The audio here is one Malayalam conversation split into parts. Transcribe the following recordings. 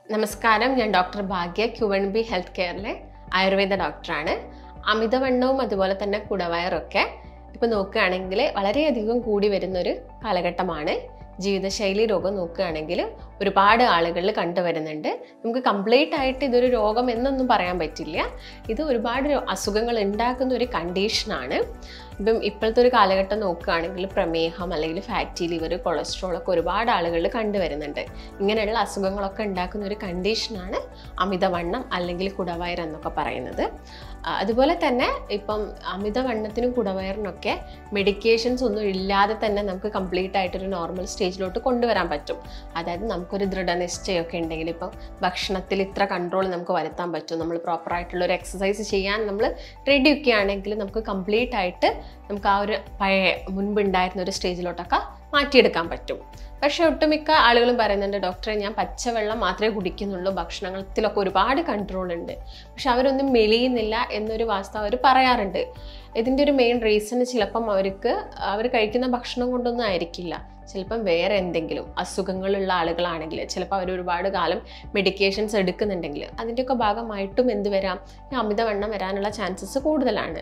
നമസ്കാരം, ഞാൻ ഡോക്ടർ ഭാഗ്യ Q1B ഹെൽത്ത് കെയറിലെ ആയുർവേദ ഡോക്ടറാണ്. അമിതവണ്ണവും അതുപോലെ തന്നെ കുടവയറൊക്കെ ഇപ്പോൾ നോക്കുകയാണെങ്കിൽ വളരെയധികം കൂടി വരുന്നൊരു കാലഘട്ടമാണ്. ജീവിതശൈലി രോഗം നോക്കുകയാണെങ്കിൽ ഒരുപാട് ആളുകളിൽ കണ്ടുവരുന്നുണ്ട്. നമുക്ക് കംപ്ലീറ്റ് ആയിട്ട് ഇതൊരു രോഗം എന്നൊന്നും പറയാൻ പറ്റില്ല. ഇത് ഒരുപാട് അസുഖങ്ങൾ ഉണ്ടാക്കുന്ന ഒരു കണ്ടീഷനാണ്. ഇപ്പോഴത്തെ ഒരു കാലഘട്ടം നോക്കുകയാണെങ്കിൽ പ്രമേഹം അല്ലെങ്കിൽ ഫാറ്റി ലിവർ, കൊളസ്ട്രോൾ ഒക്കെ ഒരുപാട് ആളുകളിൽ കണ്ടുവരുന്നുണ്ട്. ഇങ്ങനെയുള്ള അസുഖങ്ങളൊക്കെ ഉണ്ടാക്കുന്ന ഒരു കണ്ടീഷനാണ് അമിതവണ്ണം അല്ലെങ്കിൽ കുടവയർ എന്നൊക്കെ പറയുന്നത്. അതുപോലെ തന്നെ ഇപ്പം അമിതവണ്ണത്തിനും കുടവയറിനൊക്കെ മെഡിക്കേഷൻസ് ഒന്നും ഇല്ലാതെ തന്നെ നമുക്ക് കംപ്ലീറ്റ് ആയിട്ടൊരു നോർമൽ സ്റ്റേജിലോട്ട് കൊണ്ടുവരാൻ പറ്റും. അതായത് നമുക്കൊരു ദൃഢനിശ്ചയമൊക്കെ ഉണ്ടെങ്കിൽ ഇപ്പം ഭക്ഷണത്തിൽ ഇത്ര കൺട്രോൾ നമുക്ക് വരുത്താൻ പറ്റും. നമ്മൾ പ്രോപ്പറായിട്ടുള്ളൊരു എക്സസൈസ് ചെയ്യാൻ നമ്മൾ റെഡിയൊക്കെ ആണെങ്കിൽ നമുക്ക് കംപ്ലീറ്റ് ആയിട്ട് നമുക്ക് ആ ഒരു പഴയ മുൻപുണ്ടായിരുന്ന ഒരു സ്റ്റേജിലോട്ടൊക്കെ മാറ്റിയെടുക്കാൻ പറ്റും. പക്ഷേ ഒട്ടുമിക്ക ആളുകളും പറയുന്നുണ്ട്, ഡോക്ടറെ ഞാൻ പച്ചവെള്ളം മാത്രമേ കുടിക്കുന്നുള്ളൂ, ഭക്ഷണത്തിലൊക്കെ ഒരുപാട് കൺട്രോൾ ഉണ്ട്, പക്ഷെ അവരൊന്നും മെലിയുന്നില്ല എന്നൊരു വാസ്തവം അവർ പറയാറുണ്ട്. ഇതിൻ്റെ ഒരു മെയിൻ റീസൺ ചിലപ്പം അവർ കഴിക്കുന്ന ഭക്ഷണം കൊണ്ടൊന്നും ആയിരിക്കില്ല. ചിലപ്പം വേറെ എന്തെങ്കിലും അസുഖങ്ങളുള്ള ആളുകളാണെങ്കിൽ, ചിലപ്പോൾ അവർ ഒരുപാട് കാലം മെഡിക്കേഷൻസ് എടുക്കുന്നുണ്ടെങ്കിൽ അതിൻ്റെയൊക്കെ ഭാഗമായിട്ടും എന്ത് വരാം, അമിതവണ്ണം വരാനുള്ള ചാൻസസ് കൂടുതലാണ്.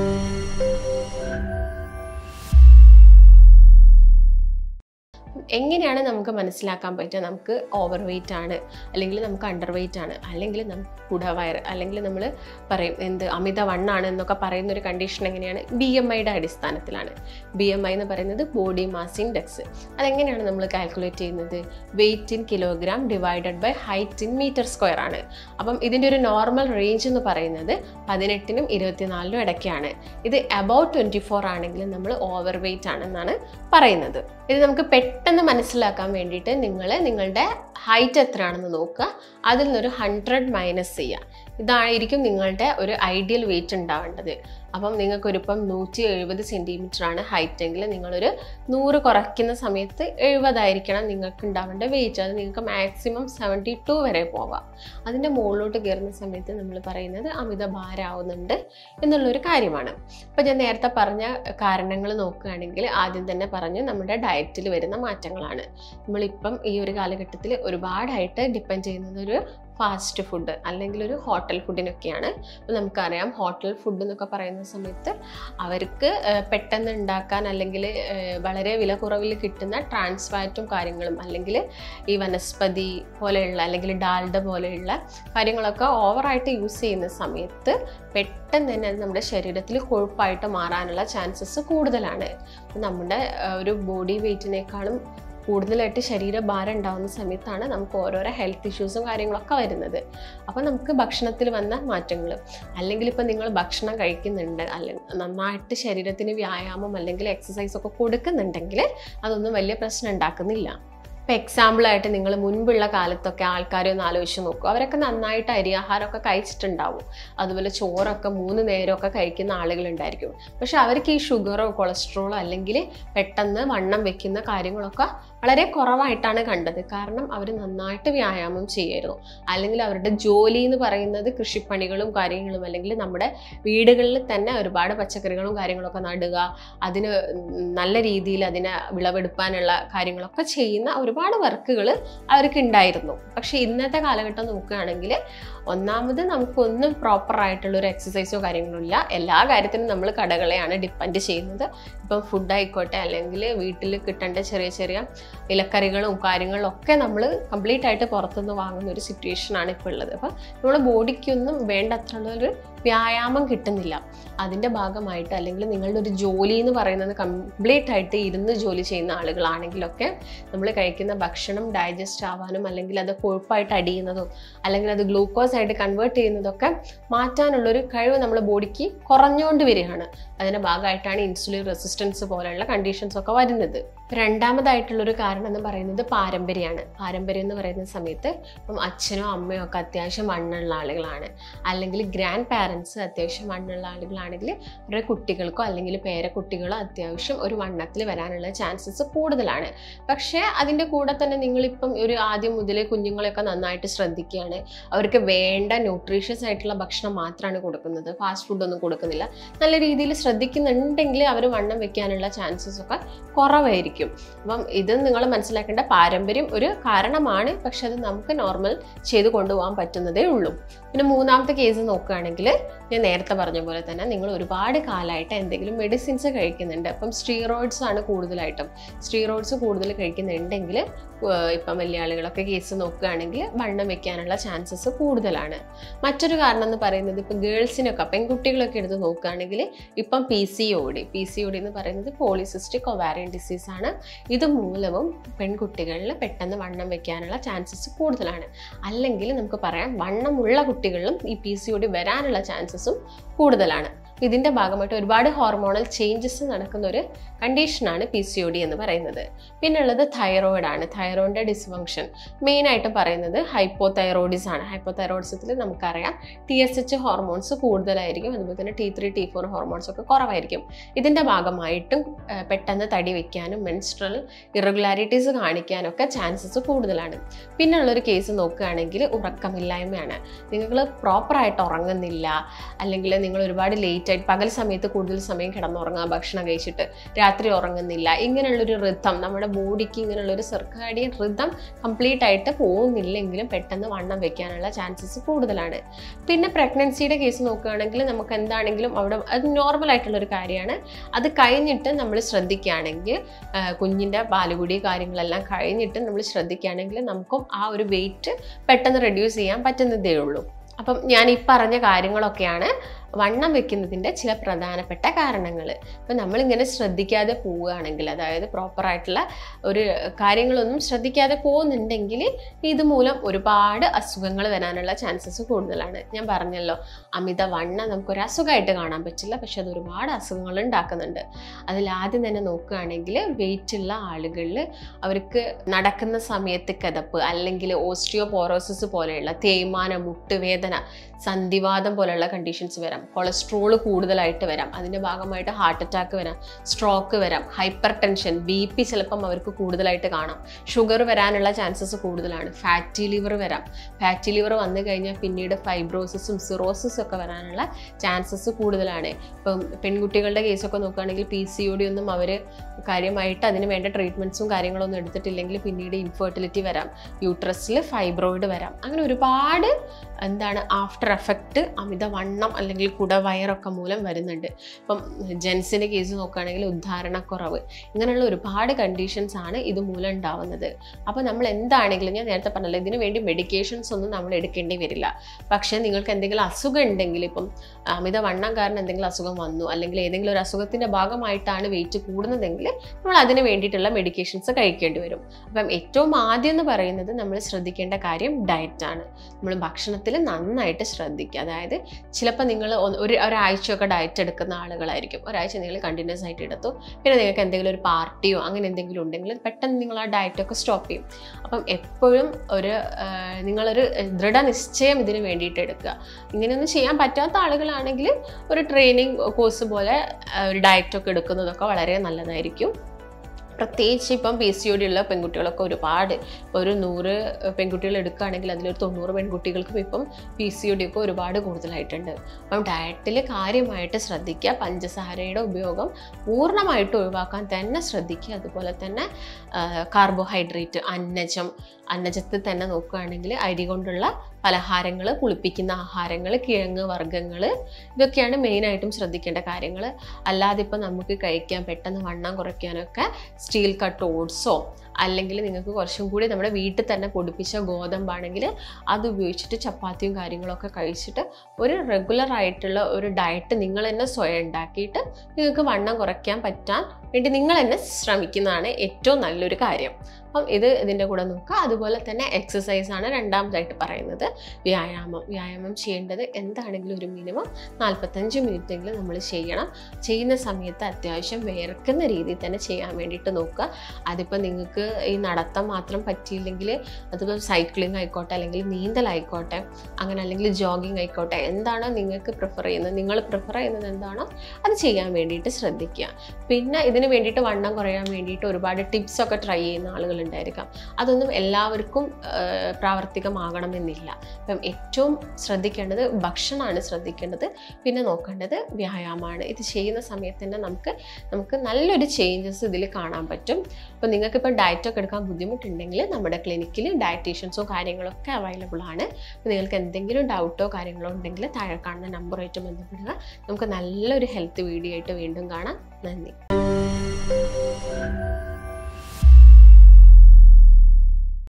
എങ്ങനെയാണ് നമുക്ക് മനസ്സിലാക്കാൻ പറ്റുക നമുക്ക് ഓവർ വെയ്റ്റ് ആണ്, അല്ലെങ്കിൽ നമുക്ക് അണ്ടർ വെയ്റ്റ് ആണ്, അല്ലെങ്കിൽ നമുക്ക് കുടവയർ, അല്ലെങ്കിൽ നമ്മൾ പറയും അമിതവണ്ണാണ് എന്നൊക്കെ പറയുന്ന ഒരു കണ്ടീഷൻ എങ്ങനെയാണ്? BMIയുടെ അടിസ്ഥാനത്തിലാണ്. BMI എന്ന് പറയുന്നത് ബോഡി മാസ് ഇൻഡെക്സ്. അതെങ്ങനെയാണ് നമ്മൾ കാൽക്കുലേറ്റ് ചെയ്യുന്നത്? Weight in kilogram divided by height in metre square ആണ്. അപ്പം ഇതിൻ്റെ ഒരു നോർമൽ റേഞ്ച് എന്ന് പറയുന്നത് 18നും 24നും ഇടയ്ക്കാണ്. ഇത് അബൌട്ട് 24 ആണെങ്കിൽ നമ്മൾ ഓവർ വെയ്റ്റ് ആണെന്നാണ് പറയുന്നത്. ഇത് നമുക്ക് പെട്ടെന്ന് മനസ്സിലാക്കാൻ വേണ്ടിയിട്ട് നിങ്ങളുടെ ഹൈറ്റ് എത്രയാണെന്ന് നോക്കുക, അതിൽ നിന്നൊരു 100 മൈനസ് ചെയ്യുക. ഇതായിരിക്കും നിങ്ങളുടെ ഒരു ഐഡിയൽ വെയ്റ്റ് ഉണ്ടാവേണ്ടത്. അപ്പം നിങ്ങൾക്കൊരിപ്പം 170 സെൻറ്റിമീറ്റർ ആണ് ഹൈറ്റ് എങ്കിൽ നിങ്ങളൊരു 100 കുറയ്ക്കുന്ന സമയത്ത് 70 ആയിരിക്കണം നിങ്ങൾക്ക് ഉണ്ടാവേണ്ട വെയ്റ്റ്. അത് നിങ്ങൾക്ക് മാക്സിമം 72 വരെ പോകാം. അതിൻ്റെ മുകളിലോട്ട് കയറുന്ന സമയത്ത് നമ്മൾ പറയുന്നത് അമിതഭാരമാവുന്നുണ്ട് എന്നുള്ളൊരു കാര്യമാണ്. അപ്പോൾ ഞാൻ നേരത്തെ പറഞ്ഞ കാരണങ്ങൾ നോക്കുകയാണെങ്കിൽ ആദ്യം തന്നെ പറഞ്ഞു നമ്മുടെ ഡയറ്റിൽ വരുന്ന മാറ്റങ്ങളാണ്. നമ്മളിപ്പം ഈ ഒരു കാലഘട്ടത്തിൽ ഒരുപാടായിട്ട് ഡിപ്പെൻഡ് ചെയ്യുന്നത് ഒരു ഫാസ്റ്റ് ഫുഡ് അല്ലെങ്കിൽ ഒരു ഹോട്ടൽ ഫുഡിനൊക്കെയാണ്. അപ്പോൾ നമുക്കറിയാം ഹോട്ടൽ ഫുഡ് എന്നൊക്കെ പറയുന്ന സമയത്ത് അവർക്ക് പെട്ടെന്ന് ഉണ്ടാക്കാൻ അല്ലെങ്കിൽ വളരെ വില കുറവിൽ കിട്ടുന്ന ട്രാൻസ് ഫാറ്റും കാര്യങ്ങളും അല്ലെങ്കിൽ ഈ വനസ്പതി പോലെയുള്ള അല്ലെങ്കിൽ ഡാൽഡ പോലെയുള്ള കാര്യങ്ങളൊക്കെ ഓവറായിട്ട് യൂസ് ചെയ്യുന്ന സമയത്ത് പെട്ടെന്ന് തന്നെ അത് നമ്മുടെ ശരീരത്തിൽ കൊഴുപ്പായിട്ട് മാറാനുള്ള ചാൻസസ് കൂടുതലാണ്. നമ്മുടെ ഒരു ബോഡി വെയ്റ്റിനേക്കാളും കൂടുതലായിട്ട് ശരീരഭാരം ഉണ്ടാകുന്ന സമയത്താണ് നമുക്ക് ഓരോരോ ഹെൽത്ത് ഇഷ്യൂസും കാര്യങ്ങളൊക്കെ വരുന്നത്. അപ്പോൾ നമുക്ക് ഭക്ഷണത്തിൽ വന്ന മാറ്റങ്ങൾ, അല്ലെങ്കിൽ ഇപ്പോൾ നിങ്ങൾ ഭക്ഷണം കഴിക്കുന്നുണ്ട്, അല്ലെങ്കിൽ നന്നായിട്ട് ശരീരത്തിന് വ്യായാമം അല്ലെങ്കിൽ എക്സസൈസ് ഒക്കെ കൊടുക്കുന്നുണ്ടെങ്കിൽ അതൊന്നും വലിയ പ്രശ്നം ഉണ്ടാക്കുന്നില്ല. ഇപ്പോൾ എക്സാമ്പിളായിട്ട് നിങ്ങൾ മുൻപുള്ള കാലത്തൊക്കെ ആൾക്കാരെ ഒന്ന് ആലോചിച്ച് നോക്കൂ. അവരൊക്കെ നന്നായിട്ട് അരിയാഹാരമൊക്കെ കഴിച്ചിട്ടുണ്ടാവും, അതുപോലെ ചോറൊക്കെ 3 നേരമൊക്കെ കഴിക്കുന്ന ആളുകളുണ്ടായിരിക്കും. പക്ഷെ അവർക്ക് ഈ ഷുഗറോ കൊളസ്ട്രോളോ അല്ലെങ്കിൽ പെട്ടെന്ന് വണ്ണം വെക്കുന്ന കാര്യങ്ങളൊക്കെ വളരെ കുറവായിട്ടാണ് കണ്ടത്. കാരണം അവർ നന്നായിട്ട് വ്യായാമം ചെയ്യുമായിരുന്നു. അല്ലെങ്കിൽ അവരുടെ ജോലി എന്ന് പറയുന്നത് കൃഷിപ്പണികളും കാര്യങ്ങളും, അല്ലെങ്കിൽ നമ്മുടെ വീടുകളിൽ തന്നെ ഒരുപാട് പച്ചക്കറികളും കാര്യങ്ങളൊക്കെ നടുക, അതിന് നല്ല രീതിയിൽ അതിനെ വിളവെടുപ്പാനുള്ള കാര്യങ്ങളൊക്കെ ചെയ്യുന്ന ഒരുപാട് വർക്കുകൾ അവർക്ക് ഉണ്ടായിരുന്നു. പക്ഷെ ഇന്നത്തെ കാലഘട്ടം നോക്കുകയാണെങ്കിൽ ഒന്നാമത് നമുക്കൊന്നും പ്രോപ്പറായിട്ടുള്ളൊരു എക്സസൈസോ കാര്യങ്ങളോ ഇല്ല. എല്ലാ കാര്യത്തിനും നമ്മൾ കടകളെയാണ് ഡിപ്പെൻഡ് ചെയ്യുന്നത്. ഇപ്പം ഫുഡ് ആയിക്കോട്ടെ, അല്ലെങ്കിൽ വീട്ടിൽ കിട്ടേണ്ട ചെറിയ ചെറിയ ഇലക്കറികളും കാര്യങ്ങളും ഒക്കെ നമ്മൾ കംപ്ലീറ്റ് ആയിട്ട് പുറത്തുനിന്ന് വാങ്ങുന്ന ഒരു സിറ്റുവേഷനാണ് ഇപ്പോൾ ഉള്ളത്. അപ്പം നമ്മുടെ ബോഡിക്കൊന്നും വേണ്ടത്രയുള്ളൊരു വ്യായാമം കിട്ടുന്നില്ല. അതിൻ്റെ ഭാഗമായിട്ട് അല്ലെങ്കിൽ നിങ്ങളുടെ ഒരു ജോലി എന്ന് പറയുന്നത് കംപ്ലീറ്റ് ആയിട്ട് ഇരുന്ന് ജോലി ചെയ്യുന്ന ആളുകളാണെങ്കിലൊക്കെ നമ്മൾ കഴിക്കുന്ന ഭക്ഷണം ഡൈജസ്റ്റ് ആവാനും അല്ലെങ്കിൽ അത് കൊഴുപ്പായിട്ട് അടിയുന്നതും അല്ലെങ്കിൽ അത് ഗ്ലൂക്കോസ് ആയിട്ട് കൺവേർട്ട് ചെയ്യുന്നതൊക്കെ മാറ്റാനുള്ളൊരു കഴിവ് നമ്മുടെ ബോഡിക്ക് കുറഞ്ഞുകൊണ്ട് വരികയാണ്. അതിൻ്റെ ഭാഗമായിട്ടാണ് ഇൻസുലിൻ റെസിസ്റ്റൻസ് പോലെയുള്ള കണ്ടീഷൻസ് ഒക്കെ വരുന്നത്. രണ്ടാമതായിട്ടുള്ളൊരു കാരണം എന്ന് പറയുന്നത് പാരമ്പര്യമാണ്. പാരമ്പര്യം എന്ന് പറയുന്ന സമയത്ത് ഇപ്പം അച്ഛനോ അമ്മയോ ഒക്കെ അത്യാവശ്യം വണ്ണുള്ള ആളുകളാണ്, അല്ലെങ്കിൽ ഗ്രാൻഡ് പാരൻസ് അത്യാവശ്യം വണ്ണുള്ള ആളുകളാണെങ്കിൽ അവരുടെ കുട്ടികൾക്കോ അല്ലെങ്കിൽ പേരക്കുട്ടികളോ അത്യാവശ്യം ഒരു വണ്ണത്തിൽ വരാനുള്ള ചാൻസസ് കൂടുതലാണ്. പക്ഷേ അതിൻ്റെ കൂടെ തന്നെ നിങ്ങളിപ്പം ഒരു ആദ്യം മുതലേ കുഞ്ഞുങ്ങളെയൊക്കെ നന്നായിട്ട് ശ്രദ്ധിക്കുകയാണ്, അവർക്ക് വേണ്ട ന്യൂട്രീഷ്യസ് ആയിട്ടുള്ള ഭക്ഷണം മാത്രമാണ് കൊടുക്കുന്നത്, ഫാസ്റ്റ് ഫുഡൊന്നും കൊടുക്കുന്നില്ല, നല്ല രീതിയിൽ ശ്രദ്ധിക്കുന്നുണ്ടെങ്കിൽ അവർ വണ്ണം വെക്കാനുള്ള ചാൻസസ് ഒക്കെ കുറവായിരിക്കും. അപ്പം ഇത് നിങ്ങൾ മനസ്സിലാക്കേണ്ട പാരമ്പര്യം ഒരു കാരണമാണ്, പക്ഷെ അത് നമുക്ക് നോർമൽ ചെയ്ത് കൊണ്ടുപോകാൻ പറ്റുന്നതേ ഉള്ളൂ. പിന്നെ മൂന്നാമത്തെ കേസ് നോക്കുകയാണെങ്കിൽ ഞാൻ നേരത്തെ പറഞ്ഞ പോലെ തന്നെ നിങ്ങൾ ഒരുപാട് കാലമായിട്ട് എന്തെങ്കിലും മെഡിസിൻസ് കഴിക്കുന്നുണ്ട്. അപ്പം സ്റ്റീറോയിഡ്സ് ആണ് കൂടുതലായിട്ടും. സ്റ്റീറോയിഡ്സ് കൂടുതൽ കഴിക്കുന്നുണ്ടെങ്കിൽ ഇപ്പം വലിയ ആളുകളൊക്കെ കേസ് നോക്കുകയാണെങ്കിൽ വണ്ണം വെക്കാനുള്ള ചാൻസസ് കൂടുതലാണ്. മറ്റൊരു കാരണം എന്ന് പറയുന്നത് ഇപ്പം ഗേൾസിനൊക്കെ പെൺകുട്ടികളൊക്കെ എടുത്ത് നോക്കുകയാണെങ്കിൽ ഇപ്പം PCOD എന്ന് പറയുന്നത് പോളിസിസ്റ്റിക് ഒവാരിയൻ ഡിസീസ് ആണ്. ഇത് മൂലവും പെൺകുട്ടികളിൽ പെട്ടെന്ന് വണ്ണം വെക്കാനുള്ള ചാൻസസ് കൂടുതലാണ്. അല്ലെങ്കിൽ നമുക്ക് പറയാം വണ്ണമുള്ള കുട്ടികളിലും ഈ PCOD വരാനുള്ള ചാൻസസും കൂടുതലാണ്. ഇതിൻ്റെ ഭാഗമായിട്ട് ഒരുപാട് ഹോർമോണൽ ചേഞ്ചസ് നടക്കുന്ന ഒരു കണ്ടീഷനാണ് PCOD എന്ന് പറയുന്നത്. പിന്നുള്ളത് തൈറോയിഡാണ്. തൈറോയിഡിൻ്റെ ഡിസ്ഫങ്ഷൻ മെയിനായിട്ടും പറയുന്നത് ഹൈപ്പോതൈറോയിഡിസം ആണ്. ഹൈപ്പോതൈറോയിഡിസത്തിൽ നമുക്കറിയാം TSH ഹോർമോൺസ് കൂടുതലായിരിക്കും, അതുപോലെ തന്നെ T3 T4 ഹോർമോൺസ് ഒക്കെ കുറവായിരിക്കും. ഇതിൻ്റെ ഭാഗമായിട്ടും പെട്ടെന്ന് തടി വയ്ക്കാനും മെൻസ്ട്രൽ ഇറഗുലാരിറ്റീസ് കാണിക്കാനൊക്കെ ചാൻസസ് കൂടുതലാണ്. പിന്നുള്ളൊരു കേസ് നോക്കുകയാണെങ്കിൽ ഉറക്കമില്ലായ്മയാണ്. നിങ്ങൾ പ്രോപ്പറായിട്ട് ഉറങ്ങുന്നില്ല, അല്ലെങ്കിൽ നിങ്ങൾ ഒരുപാട് ലേറ്റ് ആയിട്ട് പകൽ സമയത്ത് കൂടുതൽ സമയം കിടന്നുറങ്ങുക, ഭക്ഷണം കഴിച്ചിട്ട് രാത്രി ഉറങ്ങുന്നില്ല, ഇങ്ങനെയുള്ളൊരു റിതം നമ്മുടെ ബോഡിക്ക് ഇങ്ങനെയുള്ളൊരു സർക്കാഡിയൻ റിതം കംപ്ലീറ്റ് ആയിട്ട് പോകുന്നില്ലെങ്കിലും പെട്ടെന്ന് വണ്ണം വെക്കാനുള്ള ചാൻസസ് കൂടുതലാണ്. പിന്നെ പ്രഗ്നൻസിയുടെ കേസ് നോക്കുകയാണെങ്കിൽ നമുക്ക് എന്താണെങ്കിലും അവിടെ അത് നോർമൽ ആയിട്ടുള്ളൊരു കാര്യമാണ്. അത് കഴിഞ്ഞിട്ട് നമ്മൾ ശ്രദ്ധിക്കുകയാണെങ്കിൽ കുഞ്ഞിൻ്റെ പാലുകുടി കാര്യങ്ങളെല്ലാം കഴിഞ്ഞിട്ട് നമ്മൾ ശ്രദ്ധിക്കുകയാണെങ്കിൽ നമുക്കും ആ ഒരു വെയിറ്റ് പെട്ടെന്ന് റെഡ്യൂസ് ചെയ്യാൻ പറ്റുന്നതേ ഉള്ളൂ. അപ്പം ഞാൻ ഈ പറഞ്ഞ കാര്യങ്ങളൊക്കെയാണ് വണ്ണം വെക്കുന്നതിൻ്റെ ചില പ്രധാനപ്പെട്ട കാരണങ്ങൾ. അപ്പം നമ്മളിങ്ങനെ ശ്രദ്ധിക്കാതെ പോവുകയാണെങ്കിൽ, അതായത് പ്രോപ്പറായിട്ടുള്ള ഒരു കാര്യങ്ങളൊന്നും ശ്രദ്ധിക്കാതെ പോകുന്നുണ്ടെങ്കിൽ ഇതുമൂലം ഒരുപാട് അസുഖങ്ങൾ വരാനുള്ള ചാൻസസ് കൂടുതലാണ്. ഞാൻ പറഞ്ഞല്ലോ, അമിതവണ്ണം നമുക്കൊരു അസുഖമായിട്ട് കാണാൻ പറ്റില്ല, പക്ഷെ അത് ഒരുപാട് അസുഖങ്ങൾ ഉണ്ടാക്കുന്നുണ്ട്. അതിലാദ്യം തന്നെ നോക്കുകയാണെങ്കിൽ വെയിറ്റുള്ള ആളുകളിൽ അവർക്ക് നടക്കുന്ന സമയത്ത് കിതപ്പ്, അല്ലെങ്കിൽ ഓസ്റ്റിയോപോറോസിസ് പോലെയുള്ള തേയ്മാനം, മുട്ടുവേദന, സന്ധിവാതം പോലെയുള്ള കണ്ടീഷൻസ് വരാം. കൊളസ്ട്രോൾ കൂടുതലായിട്ട് വരാം. അതിൻ്റെ ഭാഗമായിട്ട് ഹാർട്ട് അറ്റാക്ക് വരാം, സ്ട്രോക്ക് വരാം, ഹൈപ്പർ ടെൻഷൻ, BP ചിലപ്പം അവർക്ക് കൂടുതലായിട്ട് കാണാം. ഷുഗർ വരാനുള്ള ചാൻസസ് കൂടുതലാണ്. ഫാറ്റി ലിവർ വരാം. ഫാറ്റി ലിവർ വന്നു കഴിഞ്ഞാൽ പിന്നീട് ഫൈബ്രോസിസും സിറോസിസും ഒക്കെ വരാനുള്ള ചാൻസസ് കൂടുതലാണ്. ഇപ്പം പെൺകുട്ടികളുടെ കേസൊക്കെ നോക്കുകയാണെങ്കിൽ PCOD ഒന്നും അവർ കാര്യമായിട്ട് അതിന് വേണ്ട ട്രീറ്റ്മെൻറ്റ്സും കാര്യങ്ങളൊന്നും എടുത്തിട്ടില്ലെങ്കിൽ പിന്നീട് ഇൻഫെർട്ടിലിറ്റി വരാം, യൂട്രസിൽ ഫൈബ്രോയിഡ് വരാം. അങ്ങനെ ഒരുപാട് ആഫ്റ്റർ എഫക്റ്റ് അമിതവണ്ണം അല്ലെങ്കിൽ കുടവയറൊക്കെ മൂലം വരുന്നുണ്ട്. ഇപ്പം ജെൻസിൻ്റെ കേസ് നോക്കുകയാണെങ്കിൽ ഉദ്ധാരണക്കുറവ്, ഇങ്ങനെയുള്ള ഒരുപാട് കണ്ടീഷൻസ് ആണ് ഇത് മൂലം ഉണ്ടാവുന്നത്. അപ്പോൾ നമ്മൾ എന്താണെങ്കിലും ഞാൻ നേരത്തെ പറഞ്ഞല്ലോ, ഇതിനു വേണ്ടി മെഡിക്കേഷൻസ് ഒന്നും നമ്മൾ എടുക്കേണ്ടി വരില്ല. പക്ഷേ നിങ്ങൾക്ക് എന്തെങ്കിലും അസുഖം ഉണ്ടെങ്കിൽ, ഇപ്പം അമിതവണ്ണം കാരണം എന്തെങ്കിലും അസുഖം വന്നു, അല്ലെങ്കിൽ ഏതെങ്കിലും ഒരു അസുഖത്തിൻ്റെ ഭാഗമായിട്ടാണ് വെയിറ്റ് കൂടുന്നതെങ്കിൽ നമ്മൾ അതിന് വേണ്ടിയിട്ടുള്ള മെഡിക്കേഷൻസ് കഴിക്കേണ്ടി വരും. അപ്പം ഏറ്റവും ആദ്യം എന്ന് പറയുന്നത് നമ്മൾ ശ്രദ്ധിക്കേണ്ട കാര്യം ഡയറ്റാണ്. നമ്മൾ ഭക്ഷണത്തിൽ നന്നായിട്ട് ശ്രദ്ധിക്കുക. അതായത് ചിലപ്പോൾ നിങ്ങൾ ഒരാഴ്ചയൊക്കെ ഡയറ്റ് എടുക്കുന്ന ആളുകളായിരിക്കും. ഒരാഴ്ച നിങ്ങൾ കണ്ടിന്യൂസ് ആയിട്ട് എടുത്തു, പിന്നെ നിങ്ങൾക്ക് എന്തെങ്കിലും ഒരു പാർട്ടിയോ അങ്ങനെ എന്തെങ്കിലും ഉണ്ടെങ്കിൽ പെട്ടെന്ന് നിങ്ങൾ ആ ഡയറ്റൊക്കെ സ്റ്റോപ്പ് ചെയ്യും. അപ്പം എപ്പോഴും നിങ്ങളൊരു ദൃഢനിശ്ചയം ഇതിന് വേണ്ടിയിട്ട് എടുക്കുക. ഇങ്ങനെയൊന്നും ചെയ്യാൻ പറ്റാത്ത ആളുകളാണെങ്കിൽ ഒരു ട്രെയിനിങ് കോഴ്സ് പോലെ ഒരു ഡയറ്റൊക്കെ എടുക്കുന്നതൊക്കെ വളരെ നല്ലതായിരിക്കും. പ്രത്യേകിച്ച് ഇപ്പം PCOD ഉള്ള പെൺകുട്ടികളൊക്കെ ഒരുപാട്, ഒരു 100 പെൺകുട്ടികൾ എടുക്കുകയാണെങ്കിൽ അതിലൊരു 90 പെൺകുട്ടികൾക്കും ഇപ്പം PCOD ഒക്കെ ഒരുപാട് കൂടുതലായിട്ടുണ്ട്. അപ്പം ഡയറ്റിൽ കാര്യമായിട്ട് ശ്രദ്ധിക്കുക. പഞ്ചസാരയുടെ ഉപയോഗം പൂർണ്ണമായിട്ട് ഒഴിവാക്കാൻ തന്നെ ശ്രദ്ധിക്കുക. അതുപോലെ തന്നെ കാർബോഹൈഡ്രേറ്റ്, അന്നജത്തിൽ തന്നെ നോക്കുകയാണെങ്കിൽ അരി കൊണ്ടുള്ള പലഹാരങ്ങൾ, പുളിപ്പിക്കുന്ന ആഹാരങ്ങൾ, കിഴങ്ങ് വർഗ്ഗങ്ങൾ, ഇതൊക്കെയാണ് മെയിനായിട്ടും ശ്രദ്ധിക്കേണ്ട കാര്യങ്ങൾ. അല്ലാതെ ഇപ്പം നമുക്ക് കഴിക്കാൻ പെട്ടെന്ന് വണ്ണം കുറയ്ക്കാനൊക്കെ സ്റ്റീൽ കട്ട് ഓട്സോ അല്ലെങ്കിൽ നിങ്ങൾക്ക് കുറച്ചും കൂടി നമ്മുടെ വീട്ടിൽ തന്നെ പൊടിപ്പിച്ച ഗോതമ്പാണെങ്കിൽ അത് ഉപയോഗിച്ചിട്ട് ചപ്പാത്തിയും കാര്യങ്ങളൊക്കെ കഴിച്ചിട്ട് ഒരു റെഗുലർ ആയിട്ടുള്ള ഒരു ഡയറ്റ് നിങ്ങൾ തന്നെ സ്വയം ഉണ്ടാക്കിയിട്ട് നിങ്ങൾക്ക് വണ്ണം കുറയ്ക്കാൻ പറ്റാൻ വേണ്ടി നിങ്ങൾ തന്നെ ശ്രമിക്കുന്നതാണ് ഏറ്റവും നല്ലൊരു കാര്യം. അപ്പം ഇതിൻ്റെ കൂടെ നോക്കുക. അതുപോലെ തന്നെ എക്സസൈസാണ് രണ്ടാമതായിട്ട് പറയുന്നത്. വ്യായാമം ചെയ്യേണ്ടത് എന്താണെങ്കിലും ഒരു മിനിമം 45 മിനിറ്റെങ്കിലും നമ്മൾ ചെയ്യണം. ചെയ്യുന്ന സമയത്ത് അത്യാവശ്യം വേർക്കുന്ന രീതിയിൽ തന്നെ ചെയ്യാൻ വേണ്ടിയിട്ട് നോക്കുക. അതിപ്പോൾ നിങ്ങൾക്ക് ഈ നടത്തം മാത്രം പറ്റിയില്ലെങ്കിൽ അതിപ്പോൾ സൈക്ലിംഗ് ആയിക്കോട്ടെ, അല്ലെങ്കിൽ നീന്തലായിക്കോട്ടെ, അങ്ങനെ അല്ലെങ്കിൽ ജോഗിങ് ആയിക്കോട്ടെ, എന്താണോ നിങ്ങൾക്ക് പ്രിഫർ ചെയ്യുന്നത്, നിങ്ങൾ പ്രിഫർ ചെയ്യുന്നത് എന്താണോ അത് ചെയ്യാൻ വേണ്ടിയിട്ട് ശ്രദ്ധിക്കുക. പിന്നെ ഇതിന് വേണ്ടിയിട്ട് വണ്ണം കുറയാൻ വേണ്ടിയിട്ട് ഒരുപാട് ടിപ്സൊക്കെ ട്രൈ ചെയ്യുന്ന ആളുകളുണ്ടായിരിക്കാം. അതൊന്നും എല്ലാവർക്കും പ്രാവർത്തികമാകണമെന്നില്ല. അപ്പം ഏറ്റവും ശ്രദ്ധിക്കേണ്ടത് ഭക്ഷണമാണ് ശ്രദ്ധിക്കേണ്ടത്. പിന്നെ നോക്കേണ്ടത് വ്യായാമമാണ്. ഇത് ചെയ്യുന്ന സമയത്ത് തന്നെ നമുക്ക് നല്ലൊരു ചേഞ്ചസ് ഇതിൽ കാണാൻ പറ്റും. അപ്പം നിങ്ങൾക്കിപ്പോൾ ഡയറ്റൊക്കെ എടുക്കാൻ ബുദ്ധിമുട്ടുണ്ടെങ്കിൽ നമ്മുടെ ക്ലിനിക്കിൽ ഡയറ്റീഷ്യൻസോ കാര്യങ്ങളൊക്കെ അവൈലബിൾ ആണ്. നിങ്ങൾക്ക് എന്തെങ്കിലും ഡൗട്ടോ കാര്യങ്ങളോ ഉണ്ടെങ്കിൽ താഴെ കാണുന്ന നമ്പറുമായിട്ട് ബന്ധപ്പെടുക. നമുക്ക് നല്ലൊരു ഹെൽത്ത് വീഡിയോ ആയിട്ട് വീണ്ടും കാണാം. നന്ദി.